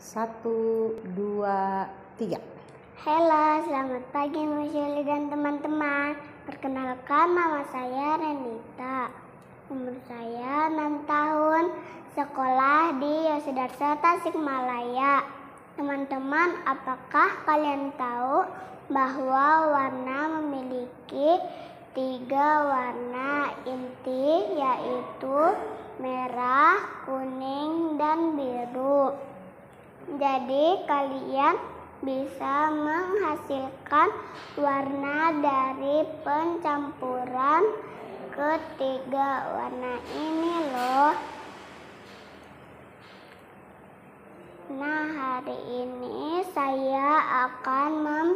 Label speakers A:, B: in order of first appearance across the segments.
A: 1, 2, 3.
B: Halo, selamat pagi Miss Yuli dan teman-teman. Perkenalkan, nama saya Renita. Umur saya 6 tahun. Sekolah di Yosudarso, Tasikmalaya. Teman-teman, apakah kalian tahu bahwa warna memiliki 3 warna inti, yaitu merah, kuning, dan biru. Jadi kalian bisa menghasilkan warna dari pencampuran ketiga warna ini loh. Nah, hari ini saya akan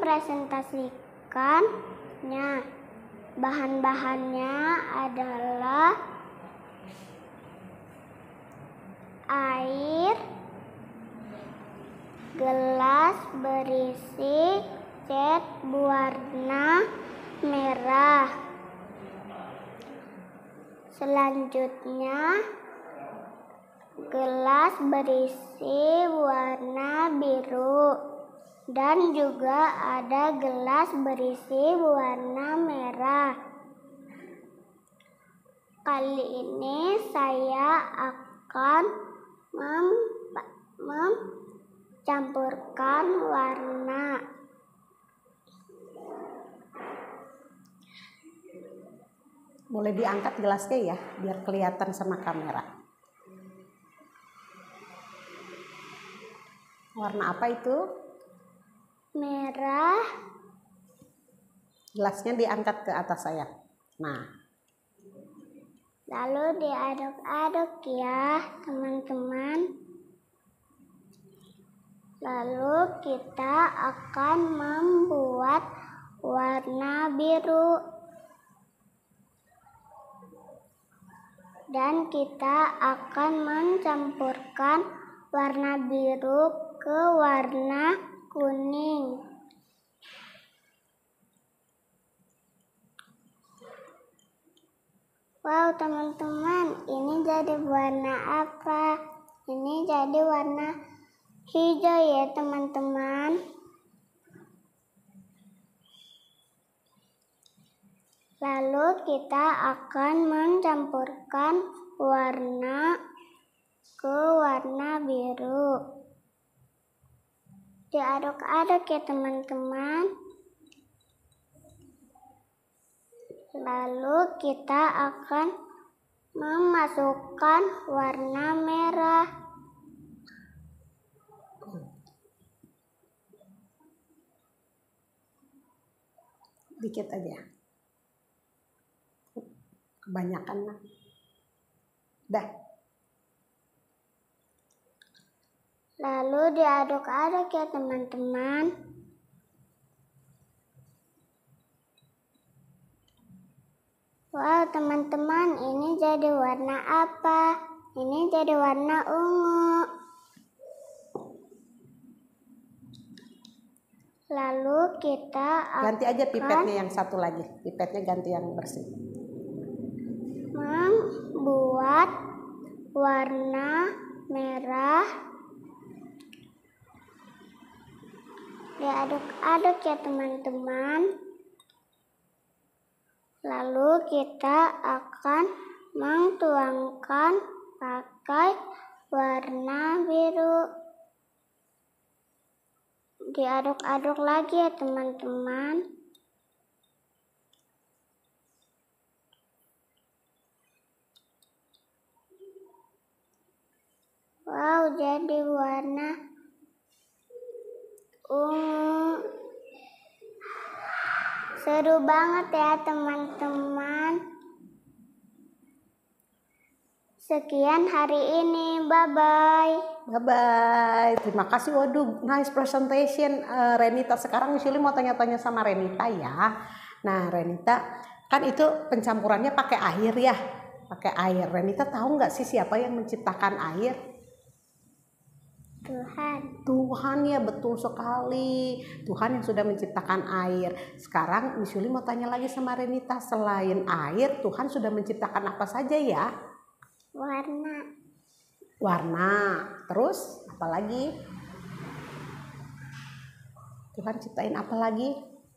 B: mempresentasikannya. Bahan-bahannya adalah air, gelas berisi cat berwarna merah. Selanjutnya, gelas berisi warna biru, dan juga ada gelas berisi warna merah. Kali ini saya akan campurkan warna.
A: Boleh diangkat gelasnya ya, biar kelihatan sama kamera. Warna apa itu?
B: Merah.
A: Gelasnya diangkat ke atas saya. Nah,
B: Lalu diaduk-aduk ya, teman-teman. Lalu kita akan membuat warna biru. Dan kita akan mencampurkan warna biru ke warna kuning. Wow, teman-teman, ini jadi warna apa? Ini jadi warna hijau ya, teman-teman. Lalu kita akan mencampurkan warna ke warna biru. Diaduk-aduk ya, teman-teman. Lalu kita akan memasukkan warna merah.
A: dikit aja. Kebanyakan lah. Dah.
B: Lalu diaduk-aduk ya, teman-teman. Wow, teman-teman, ini jadi warna apa? Ini jadi warna ungu. Lalu kita
A: Ganti aja pipetnya yang satu lagi. Pipetnya ganti yang bersih.
B: Membuat warna merah. Diaduk-aduk ya, teman-teman. Lalu kita akan mentuangkan pakai warna biru. Diaduk-aduk lagi ya, teman-teman. Wow, jadi warna ungu. Seru banget ya, teman-teman. Sekian hari ini. Bye-bye.
A: Bye-bye. Terima kasih. Waduh, nice presentation Renita. Sekarang Miss Yuli mau tanya-tanya sama Renita ya. Nah, Renita, kan itu pencampurannya pakai air ya. Pakai air. Renita tahu nggak sih siapa yang menciptakan air? Tuhan ya, betul sekali. Tuhan yang sudah menciptakan air. Sekarang Miss Yuli mau tanya lagi sama Renita. Selain air, Tuhan sudah menciptakan apa saja ya?
B: Warna.
A: Warna. Terus apa lagi? Tuhan ciptain apa lagi?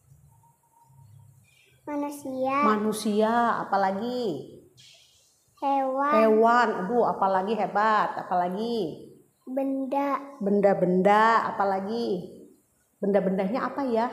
B: Manusia.
A: Manusia, apalagi?
B: Hewan.
A: Hewan, aduh apalagi hebat, apalagi?
B: Benda.
A: Benda-benda, apalagi? Benda-bendanya apa ya?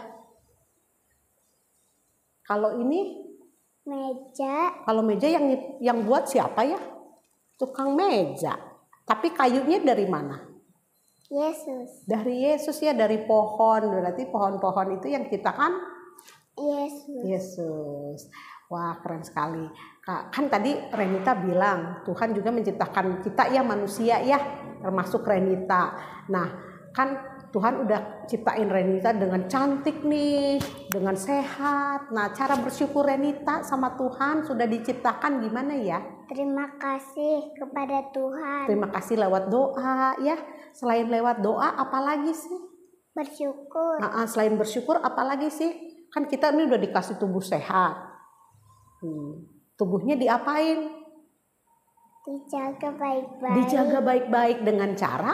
A: Kalau ini?
B: Meja.
A: Kalau meja yang buat siapa ya? Tukang meja. Tapi kayunya dari mana?
B: Yesus.
A: Dari Yesus ya, dari pohon. Berarti pohon-pohon itu yang ciptakan
B: Yesus.
A: Yesus. Wah, keren sekali. Kan tadi Renita bilang Tuhan juga menciptakan kita ya manusia ya, termasuk Renita. Nah, kan Tuhan udah ciptain Renita dengan cantik nih, dengan sehat. Nah, cara bersyukur Renita sama Tuhan sudah diciptakan gimana ya?
B: Terima kasih kepada Tuhan.
A: Terima kasih lewat doa ya. Selain lewat doa, apalagi sih?
B: Bersyukur.
A: Selain bersyukur, apalagi sih? Kan kita ini udah dikasih tubuh sehat. Tubuhnya diapain?
B: Dijaga baik-baik.
A: Dijaga baik-baik dengan cara?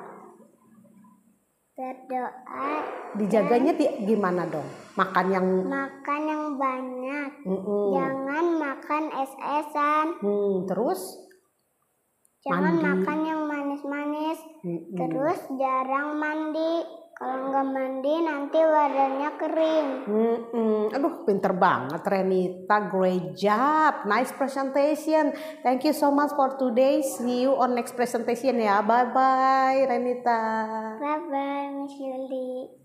B: Berdoa.
A: Dijaganya gimana dong? Makan yang
B: banyak. Jangan makan es-esan.
A: Terus?
B: Jangan
A: mandi.
B: Makan yang manis-manis. Terus jarang mandi. Kalau nggak mandi nanti badannya kering.
A: Aduh, pinter banget Renita, great job, nice presentation. Thank you so much for today. See you on next presentation ya. Bye bye Renita.
B: Bye bye Miss Yuli.